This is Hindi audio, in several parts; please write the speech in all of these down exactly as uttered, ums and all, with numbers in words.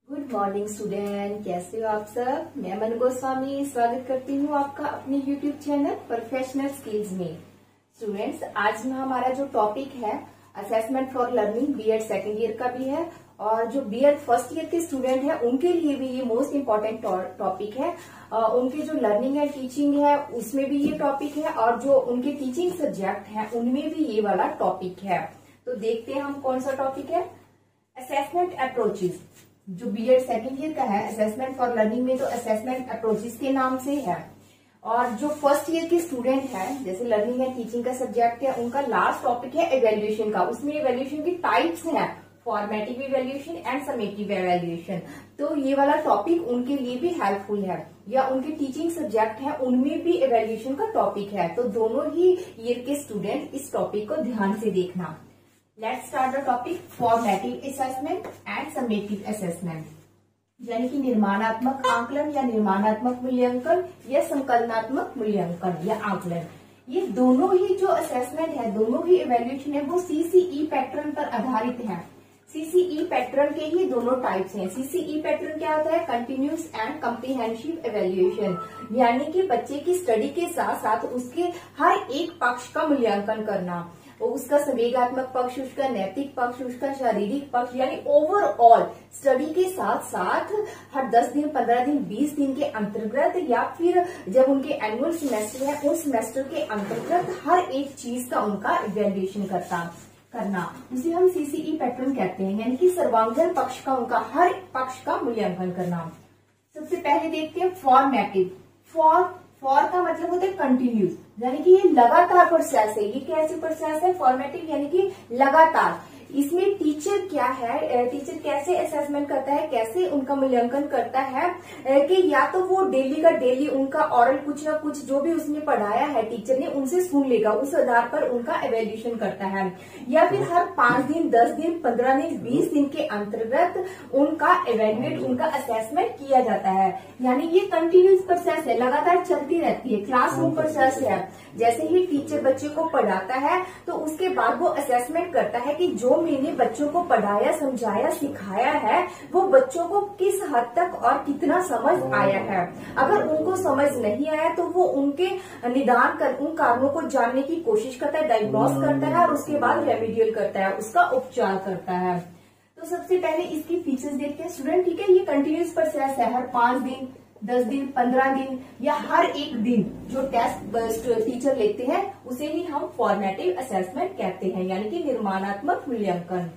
गुड मॉर्निंग स्टूडेंट, कैसे हो आप सब। मैं मनु गोस्वामी स्वागत करती हूँ आपका अपने यूट्यूब चैनल प्रोफेशनल स्किल्स में। स्टूडेंट्स, आज में हमारा जो टॉपिक है assessment for learning B Ed second year का भी है और जो बीएड फर्स्ट ईयर के स्टूडेंट है उनके लिए भी ये मोस्ट इम्पोर्टेंट टॉपिक है। आ, उनके जो लर्निंग एंड टीचिंग है उसमें भी ये टॉपिक है और जो उनके टीचिंग सब्जेक्ट है उनमें भी ये वाला टॉपिक है। तो देखते हैं हम कौन सा टॉपिक है। असेसमेंट अप्रोचेज जो बीएड सेकेंड ईयर का है, असेसमेंट फॉर लर्निंग में तो असेसमेंट अप्रोचेज के नाम से है। और जो फर्स्ट ईयर के स्टूडेंट है, जैसे लर्निंग एंड टीचिंग का सब्जेक्ट है, उनका लास्ट टॉपिक है इवेल्युएशन का। उसमें इवेल्युएशन की टाइप्स हैं, formative evaluation and summative evaluation. तो ये वाला टॉपिक उनके लिए भी हेल्पफुल है, या उनके टीचिंग सब्जेक्ट है उनमें भी इवेल्युएशन का टॉपिक है। तो दोनों ही ईयर के स्टूडेंट इस टॉपिक को ध्यान से देखना। Let's start the topic formative assessment and summative assessment, यानी कि निर्माणात्मक आकलन या निर्माणात्मक मूल्यांकन या संकलनात्मक मूल्यांकन या आकलन। ये दोनों ही जो असेसमेंट है, दोनों ही इवेल्युएशन है, वो सीसीई पैटर्न पर आधारित है। सीसीई पैटर्न के ही दोनों टाइप्स हैं। सीसीई पैटर्न क्या होता है? कंटिन्यूस एंड कम्प्रीहेंसिव इवेल्युएशन, यानी कि बच्चे की स्टडी के साथ साथ उसके हर एक पक्ष का मूल्यांकन करना, उसका संवेगात्मक पक्ष, उसका नैतिक पक्ष, उसका शारीरिक पक्ष, यानी ओवरऑल स्टडी के साथ साथ हर दस दिन, पंद्रह दिन, बीस दिन के अंतर्गत या फिर जब उनके एनुअल सेमेस्टर है उस सेमेस्टर के अंतर्गत हर एक चीज का उनका इवेल्युएशन करता करना उसे हम सीसीई पैटर्न कहते हैं, यानी कि सर्वांगीण पक्ष का, उनका हर पक्ष का मूल्यांकन करना। सबसे पहले देखते हैं फॉर्मेटिव। फॉर फॉर का मतलब होता है कंटिन्यूस, यानी कि ये लगातार प्रोसेस है। ये कैसे प्रोसेस है? फॉर्मेटिव यानी कि लगातार। इसमें टीचर क्या है, टीचर कैसे असेसमेंट करता है, कैसे उनका मूल्यांकन करता है कि या तो वो डेली का डेली उनका ऑरल कुछ ना कुछ जो भी उसने पढ़ाया है टीचर ने उनसे सुन लेगा, उस आधार पर उनका इवेल्युएशन करता है, या फिर हर पांच दिन, दस दिन, पंद्रह दिन, बीस दिन के अंतर्गत उनका इवेल्युएट, उनका असेसमेंट किया जाता है। यानी ये कंटिन्यूस प्रोसेस है, लगातार चलती रहती है, क्लासरूम प्रोसेस है। जैसे ही टीचर बच्चे को पढ़ाता है तो उसके बाद वो असेसमेंट करता है कि जो मैंने बच्चों को पढ़ाया, समझाया, सिखाया है वो बच्चों को किस हद तक और कितना समझ आया है। अगर उनको समझ नहीं आया तो वो उनके निदान कर, उन कारणों को जानने की कोशिश करता है, डायग्नोस करता है और उसके बाद रेमेडियल करता है, उसका उपचार करता है। तो सबसे पहले इसकी फीचर्स देखते हैं स्टूडेंट। ठीक है, ये कंटिन्यूस प्रोसेस है, हर पांच दिन, दस दिन, पंद्रह दिन या हर एक दिन जो टेस्ट टीचर लेते हैं उसे ही हम फॉर्मेटिव असेसमेंट कहते हैं, यानी कि निर्माणात्मक मूल्यांकन।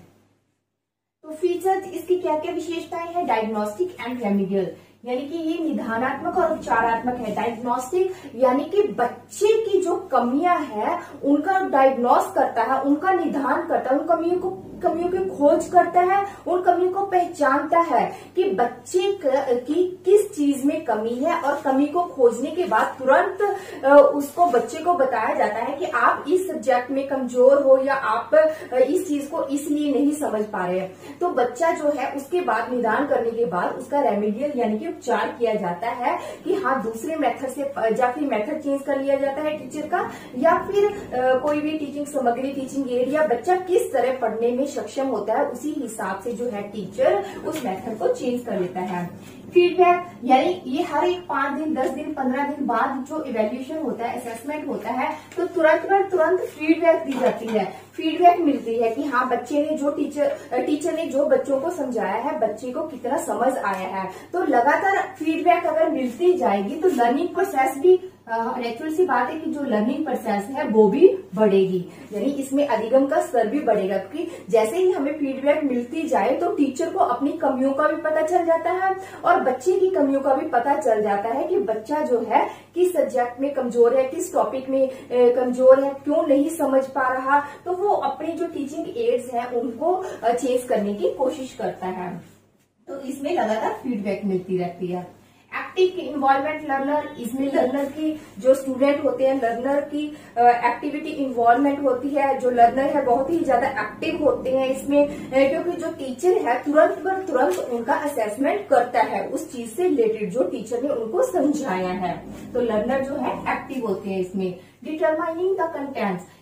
तो फीचर्स इसकी क्या क्या विशेषताएं हैं? डायग्नोस्टिक एंड रेमेडियल, यानी कि ये निदानात्मक और उपचारात्मक है। डायग्नोस्टिक यानी कि बच्चे की जो कमियां हैं उनका डायग्नोस करता है, उनका निदान करता है, उन कमियों को कमियों की खोज करता है, उन कमियों को पहचानता है कि बच्चे की किस चीज में कमी है, और कमी को खोजने के बाद तुरंत उसको बच्चे को बताया जाता है कि आप इस सब्जेक्ट में कमजोर हो या आप इस चीज को इसलिए नहीं समझ पा रहे हैं। तो बच्चा जो है उसके बाद निदान करने के बाद उसका रेमेडियल यानी कि उपचार किया जाता है कि हाँ दूसरे मेथड से, या फिर मेथड चेंज कर लिया जाता है टीचर का, या फिर आ, कोई भी टीचिंग सामग्री, टीचिंग एड या बच्चा किस तरह पढ़ने में सक्षम होता है उसी हिसाब से जो है टीचर उस मेथड को चेंज कर लेता है। फीडबैक यानी ये हर एक पांच दिन, दस दिन, पंद्रह दिन बाद जो इवेल्युएशन होता है, असेसमेंट होता है, तो तुरंत पर तुरंत फीडबैक दी जाती है, फीडबैक मिलती है कि हाँ बच्चे ने जो टीचर टीचर ने जो बच्चों को समझाया है बच्चे को कितना समझ आया है। तो लगातार फीडबैक अगर मिलती जाएगी तो लर्निंग प्रोसेस भी, नेचुरल सी बात है कि जो लर्निंग प्रोसेस है वो भी बढ़ेगी, यानी इसमें अधिगम का स्तर भी बढ़ेगा, क्योंकि जैसे ही हमें फीडबैक मिलती जाए तो टीचर को अपनी कमियों का भी पता चल जाता है और बच्चे की कमियों का भी पता चल जाता है कि बच्चा जो है किस सब्जेक्ट में कमजोर है, किस टॉपिक में कमजोर है, क्यों नहीं समझ पा रहा। तो वो अपनी जो टीचिंग एड्स हैं उनको चेंज करने की कोशिश करता है। तो इसमें लगातार फीडबैक मिलती रहती है। एक्टिव इन्वॉल्वमेंट लर्नर, इसमें लर्नर की जो स्टूडेंट होते हैं, लर्नर की एक्टिविटी इन्वॉल्वमेंट होती है। जो लर्नर है बहुत ही ज्यादा एक्टिव होते हैं इसमें, क्योंकि जो टीचर है तुरंत पर तुरंत उनका असेसमेंट करता है उस चीज से रिलेटेड जो टीचर ने उनको समझाया है। तो लर्नर जो है एक्टिव होते हैं इसमें। डिटरमाइनिंग द कंटेंट्स,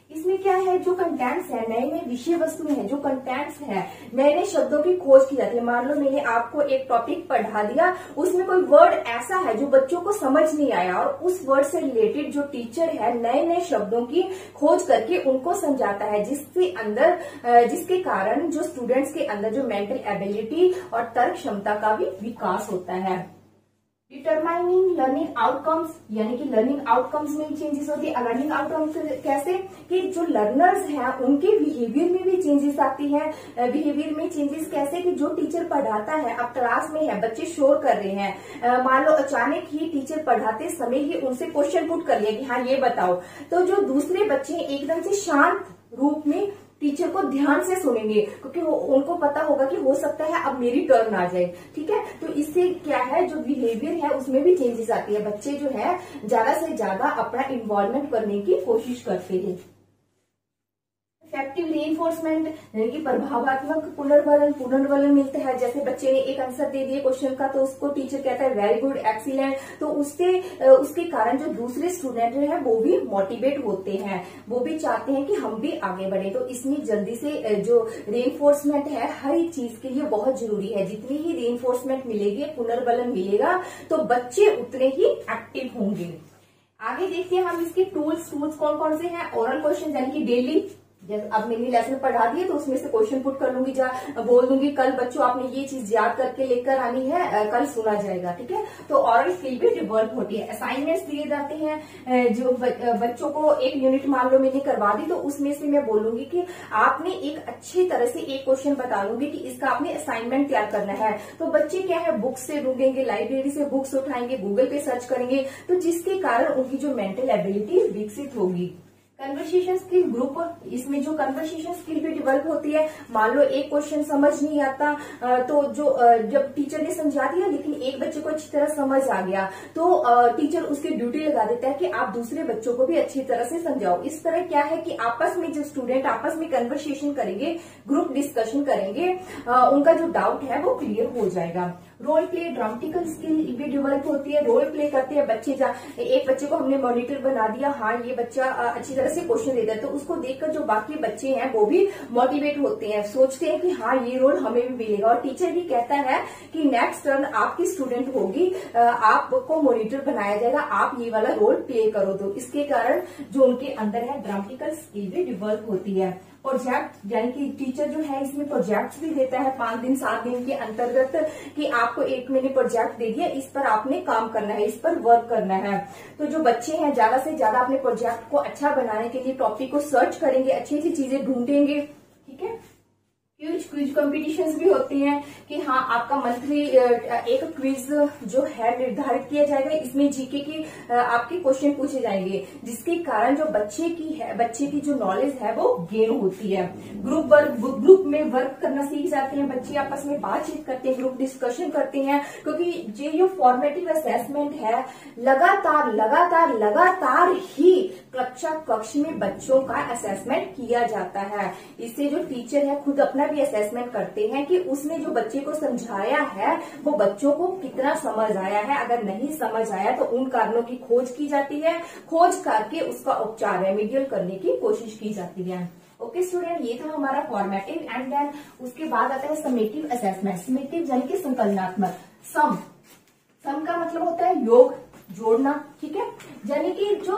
इसमें क्या है, जो कंटेंट्स है, नए नए विषय वस्तु है, जो कंटेंट्स है, नए नए शब्दों की खोज की जाती है। मान लो मैंने आपको एक टॉपिक पढ़ा दिया, उसमें कोई वर्ड ऐसा है जो बच्चों को समझ नहीं आया और उस वर्ड से रिलेटेड जो टीचर है नए नए शब्दों की खोज करके उनको समझाता है, जिसके अंदर जिसके कारण जो स्टूडेंट्स के अंदर जो मेंटल एबिलिटी और तर्क क्षमता का भी विकास होता है। डिटरमाइनिंग लर्निंग आउटकम्स, यानी कि लर्निंग आउटकम्स में चेंजेस होती है। लर्निंग आउटकम्स कैसे, कि जो लर्नर्स हैं उनके बिहेवियर में भी चेंजेस आती है। बिहेवियर में चेंजेस कैसे, कि जो टीचर पढ़ाता है, अब क्लास में है, बच्चे शोर कर रहे हैं, मान लो अचानक ही टीचर पढ़ाते समय ही उनसे क्वेश्चन पुट कर लिया कि हाँ ये बताओ, तो जो दूसरे बच्चे एकदम से शांत रूप में टीचर को ध्यान से सुनेंगे, क्योंकि वो उनको पता होगा कि हो सकता है अब मेरी टर्न आ जाए। ठीक है, तो इससे क्या है, जो बिहेवियर है उसमें भी चेंजेस आती है। बच्चे जो है ज्यादा से ज्यादा अपना इन्वॉल्वमेंट करने की कोशिश करते हैं। इफेक्टिव रीइंफोर्समेंट, यानी कि प्रभावात्मक पुनर्वलन पुनर्वलन मिलता है। जैसे बच्चे ने एक आंसर दे दिया क्वेश्चन का, तो उसको टीचर कहता है वेरी गुड, एक्सीलेंट, तो उससे उसके कारण जो दूसरे स्टूडेंट है वो भी मोटिवेट होते हैं, वो भी चाहते हैं कि हम भी आगे बढ़े। तो इसमें जल्दी से जो रीइंफोर्समेंट है हर एक चीज के लिए बहुत जरूरी है। जितनी ही रीइंफोर्समेंट मिलेगी, पुनर्वलन मिलेगा, तो बच्चे उतने ही एक्टिव होंगे। आगे देखते हैं हम इसके टूल्स टूल्स कौन कौन से हैं। ओरल क्वेश्चन, यानी कि डेली, जैसे अब मैंने लेसन पढ़ा दिए तो उसमें से क्वेश्चन पुट कर लूंगी, जा बोल दूंगी कल बच्चों आपने ये चीज याद करके लेकर आनी है, कल सुना जाएगा। ठीक है, तो ऑरल स्किल भी डेवलप होती है। असाइनमेंट्स दिए जाते हैं, जो बच्चों को एक यूनिट मान लो मैंने करवा दी, तो उसमें से मैं बोलूंगी कि आपने एक अच्छी तरह से एक क्वेश्चन बता लूंगी कि इसका आपने असाइनमेंट तैयार करना है। तो बच्चे क्या है, बुक्स से ढूंढेंगे, लाइब्रेरी से बुक्स उठाएंगे, गूगल पे सर्च करेंगे, तो जिसके कारण उनकी जो मेंटल एबिलिटी विकसित होगी। कन्वर्सेशन स्किल ग्रुप, इसमें जो कन्वर्सेशन स्किल भी डेवलप होती है। मान लो एक क्वेश्चन समझ नहीं आता, तो जो जब टीचर ने समझा दिया लेकिन एक बच्चे को अच्छी तरह समझ आ गया, तो टीचर उसकी ड्यूटी लगा देता है कि आप दूसरे बच्चों को भी अच्छी तरह से समझाओ। इस तरह क्या है कि आपस में जो स्टूडेंट आपस में कन्वर्सेशन करेंगे, ग्रुप डिस्कशन करेंगे, उनका जो डाउट है वो क्लियर हो जाएगा। रोल प्ले, ड्रामेटिकल स्किल भी डेवलप होती है। रोल प्ले करते हैं बच्चे, जा एक बच्चे को हमने मॉनिटर बना दिया, हाँ ये बच्चा अच्छी तरह से क्वेश्चन देता है, तो उसको देखकर जो बाकी बच्चे हैं वो भी मोटिवेट होते हैं, सोचते हैं कि हाँ ये रोल हमें भी मिलेगा। और टीचर भी कहता है कि नेक्स्ट टर्न आपकी स्टूडेंट होगी, आपको मॉनिटर बनाया जाएगा, आप ये वाला रोल प्ले करो। तो इसके कारण जो उनके अंदर है ड्रामेटिकल स्किल भी डेवलप होती है। प्रोजेक्ट, यानी कि टीचर जो है इसमें प्रोजेक्ट्स भी देता है पांच दिन सात दिन के अंतर्गत, कि आपको एक मैंने प्रोजेक्ट दे दिया, इस पर आपने काम करना है, इस पर वर्क करना है। तो जो बच्चे हैं ज्यादा से ज्यादा अपने प्रोजेक्ट को अच्छा बनाने के लिए टॉपिक को सर्च करेंगे, अच्छी अच्छी चीजें ढूंढेंगे। ठीक है, क्विज क्विज कॉम्पिटिशन्स भी होती हैं कि हाँ आपका मंथली एक क्विज जो है निर्धारित किया जाएगा, इसमें जीके की आपके क्वेश्चन पूछे जाएंगे, जिसके कारण जो बच्चे की है बच्चे की जो नॉलेज है वो गेन होती है। ग्रुप वर्क, ग्रुप में वर्क करना सीख जाते हैं बच्चे, आपस में बातचीत करते हैं, ग्रुप डिस्कशन करते हैं, क्योंकि ये जो फॉर्मेटिव असेसमेंट है लगातार लगातार लगातार ही कक्षा कक्ष में बच्चों का असेसमेंट किया जाता है। इससे जो टीचर है खुद अपना भी असेसमेंट करते हैं कि उसने जो बच्चे को समझाया है वो बच्चों को कितना समझ आया है। अगर नहीं समझ आया तो उन कारणों की खोज की जाती है, खोज करके उसका उपचार रेमेडियल करने की कोशिश की जाती है। ओके स्टूडेंट, ये था हमारा फॉर्मेटिव। एंड देन उसके बाद आता है समेटिव असेसमेंट। समेटिव यानी कि संकलनात्मक। सम सम का मतलब होता है योग, जोड़ना। ठीक है, यानी कि जो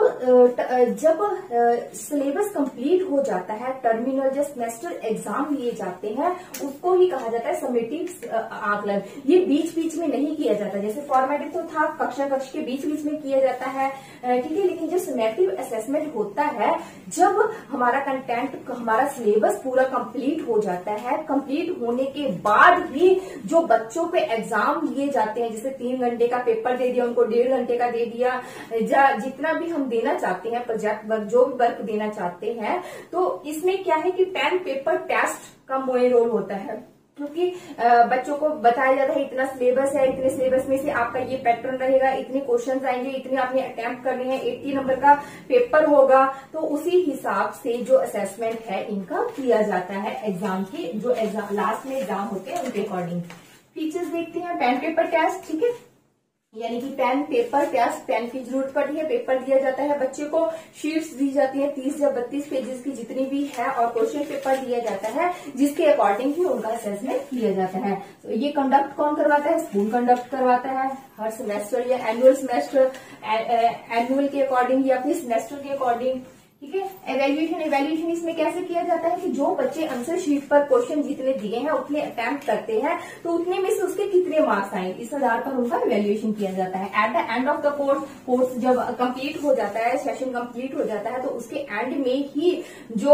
जब सिलेबस कंप्लीट हो जाता है, टर्मिनल जो सेमेस्टर एग्जाम लिए जाते हैं, उसको ही कहा जाता है समेटिव आकलन। ये बीच बीच में नहीं किया जाता, जैसे फॉर्मेटिव तो था कक्षा कक्ष के बीच बीच में किया जाता है। ठीक है, लेकिन जो समेटिव असेसमेंट होता है जब हमारा कंटेंट, हमारा सिलेबस पूरा कंप्लीट हो जाता है, कंप्लीट होने के बाद ही जो बच्चों पे एग्जाम लिए जाते हैं, जैसे तीन घंटे का पेपर दे दिया उनको, डेढ़ घंटे का दे दिया, जितना भी हम देना चाहते हैं प्रोजेक्ट वर्क, जो भी वर्क देना चाहते हैं, तो इसमें क्या है कि पेन पेपर टेस्ट का मोए रोल होता है, क्योंकि बच्चों को बताया जाता है इतना सिलेबस है, इतने सिलेबस में से आपका ये पैटर्न रहेगा, इतने क्वेश्चन आएंगे, इतने आपने अटेम्प्ट करने हैं, अस्सी नंबर का पेपर होगा। तो उसी हिसाब से जो असेसमेंट है इनका किया जाता है एग्जाम के, जो एग्जाम लास्ट में एग्जाम होते हैं उनके अकॉर्डिंग। फीचर्स देखते हैं, पेन पेपर टेस्ट। ठीक है, यानी कि पेन, पेपर, टेस्ट, पेन की जरूरत पड़ती है, पेपर दिया जाता है बच्चे को, शीट्स दी जाती है तीस या बत्तीस पेजेस की जितनी भी है, और क्वेश्चन पेपर दिया जाता है जिसके अकॉर्डिंग ही उनका असेसमेंट किया जाता है। तो ये कंडक्ट कौन करवाता है? स्कूल कंडक्ट करवाता है हर सेमेस्टर या एनुअल सेमेस्टर, एनुअल के अकॉर्डिंग या फिर सेमेस्टर के अकॉर्डिंग। ठीक है। एवेल्युएशन एवेल्युएशन इसमें कैसे किया जाता है कि जो बच्चे आंसर शीट पर क्वेश्चन जितने दिए हैं उतने अटेम्प्ट करते हैं तो उतने में से उसके कितने मार्क्स आए, इस आधार पर उनका एवेल्युएशन किया जाता है। At the end of the course course जब कंप्लीट हो जाता है, सेशन कंप्लीट हो जाता है, तो उसके एंड में ही जो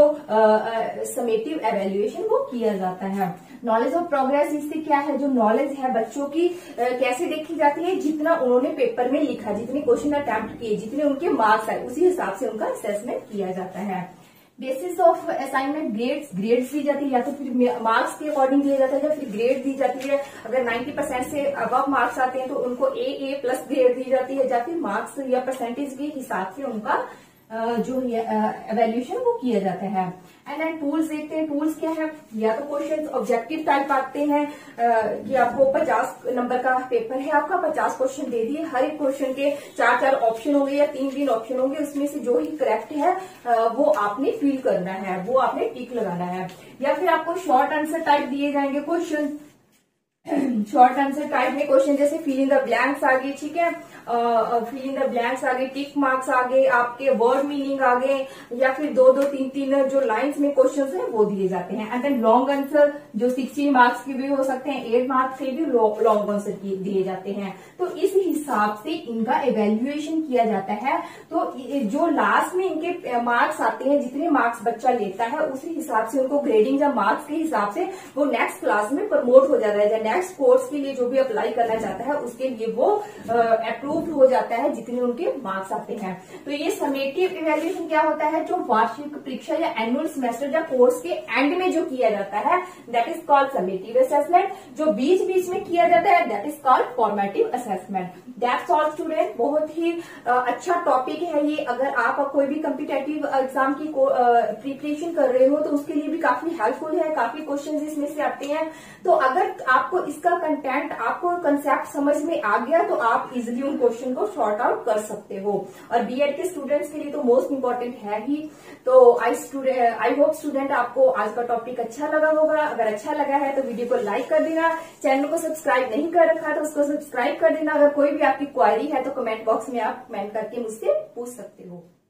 समेटिव एवेल्युएशन वो किया जाता है। नॉलेज ऑफ प्रोग्रेस इससे क्या है, जो नॉलेज है बच्चों की आ, कैसे देखी जाती है, जितना उन्होंने पेपर में लिखा, जितने क्वेश्चन अटेम्प्ट किए, जितने उनके मार्क्स आए, उसी हिसाब से उनका असेसमेंट किया जाता है। Basis of assignment grades grades दी जाती है, या तो फिर मार्क्स के अकॉर्डिंग दिया जाता है या फिर ग्रेड दी जाती है। अगर नब्बे परसेंट से अबव मार्क्स आते हैं तो उनको ए ए प्लस ग्रेड दी जाती है, या फिर मार्क्स या परसेंटेज के हिसाब से उनका जो एवेल्युएशन वो किया जाता है। एंड एंड टूल्स देखते हैं, टूल्स क्या है, या तो क्वेश्चन ऑब्जेक्टिव टाइप आते हैं कि आपको पचास नंबर का पेपर है, आपका पचास क्वेश्चन दे दिए, हर एक क्वेश्चन के चार चार ऑप्शन होंगे या तीन तीन ऑप्शन होंगे, उसमें से जो ही करेक्ट है वो आपने फिल करना है, वो आपने टिक लगाना है। या फिर आपको शॉर्ट आंसर टाइप दिए जाएंगे क्वेश्चन, शॉर्ट आंसर टाइप में क्वेश्चन जैसे फिल इन द ब्लैंक्स आ गए, ठीक है, फिल इन द ब्लैंक्स आ गए, टिक मार्क्स आ गए, आपके वर्ड मीनिंग आ गए, या फिर दो दो तीन तीन जो लाइंस में क्वेश्चंस हैं वो दिए जाते हैं। एंड देन लॉन्ग आंसर जो सिक्सटीन मार्क्स के भी हो सकते हैं, एट मार्क्स के भी लॉन्ग आंसर दिए जाते हैं। तो इस हिसाब से इनका एवेल्युएशन किया जाता है। तो जो लास्ट में इनके मार्क्स आते हैं, जितने मार्क्स बच्चा लेता है उसी हिसाब से उनको ग्रेडिंग या मार्क्स के हिसाब से वो नेक्स्ट क्लास में प्रमोट हो जाता है। नेक्स्ट कोर्स के लिए जो भी अप्लाई करना चाहता है उसके लिए वो अप्रूव हो जाता है जितने उनके मार्क्स आते हैं। तो ये समेटिव इवैल्यूएशन क्या होता है, जो वार्षिक परीक्षा या एनुअल सेमेस्टर या कोर्स के एंड में जो किया जाता है that is called summative assessment. जो बीच बीच में किया जाता है that is called formative assessment. That's all student, बहुत ही अच्छा टॉपिक है ये। अगर आप कोई भी कॉम्पिटेटिव एग्जाम की प्रिपरेशन कर रहे हो तो उसके लिए भी काफी हेल्पफुल है, काफी क्वेश्चन इसमें से आते हैं। तो अगर आपको इसका कंटेंट, आपको कंसेप्ट समझ में आ गया तो आप इजिली उन क्वेश्चन को सॉर्ट आउट कर सकते हो। और बीएड के स्टूडेंट्स के लिए तो मोस्ट इंपॉर्टेंट है ही। तो I student I hope student आपको आज का टॉपिक अच्छा लगा होगा। अगर अच्छा लगा है तो वीडियो को लाइक कर देना, चैनल को सब्सक्राइब नहीं कर रखा तो उसको सब्सक्राइब कर देना। अगर कोई भी आपकी क्वेरी है तो कमेंट बॉक्स में आप कमेंट करके मुझसे पूछ सकते हो।